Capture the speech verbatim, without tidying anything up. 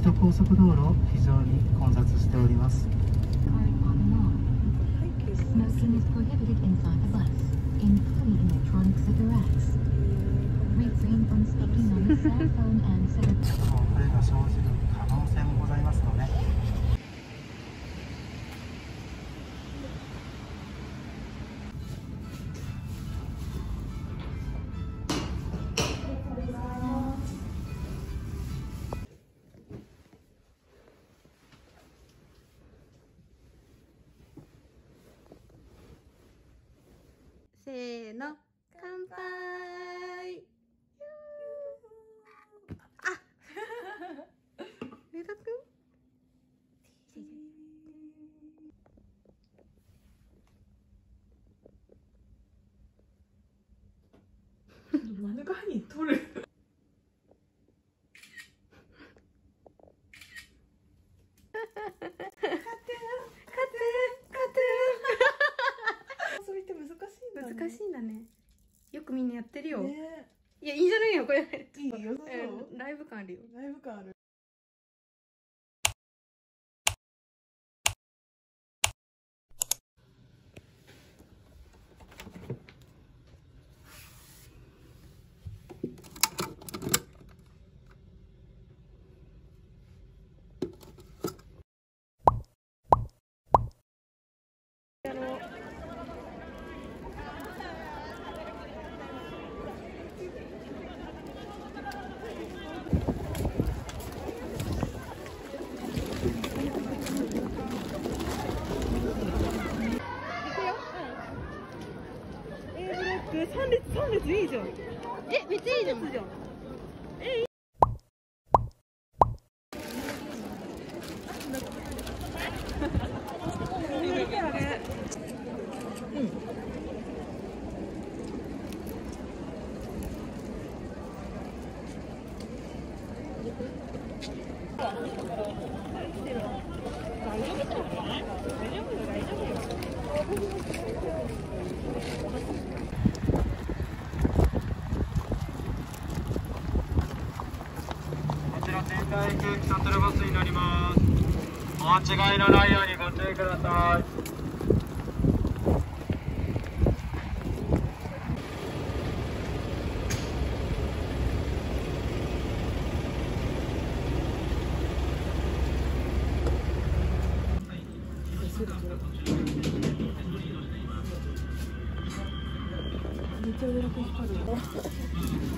都高速道路非常に混雑しております。 Smoking is prohibited inside the bus, including electronic cigarettes. Refrain from speaking on the cell phone and cigarettes. これが生じる可能性もございますので。 せーの、乾杯。あ、上田くん。 真ん中に取る。遊びって難しいんだね。 難しいんだね。よくみんなやってるよ。 ね、 いや、いいんじゃないよ、これ。 いいよ、そう。 えーライブ感あるよ。 ライブ感ある。三列三列いいじゃん。 え、めっちゃいいじゃん。 じゃん。 仙台駅シャトルバスになります。お間違いのないようにご注意ください。 めっちゃ上だけ光る。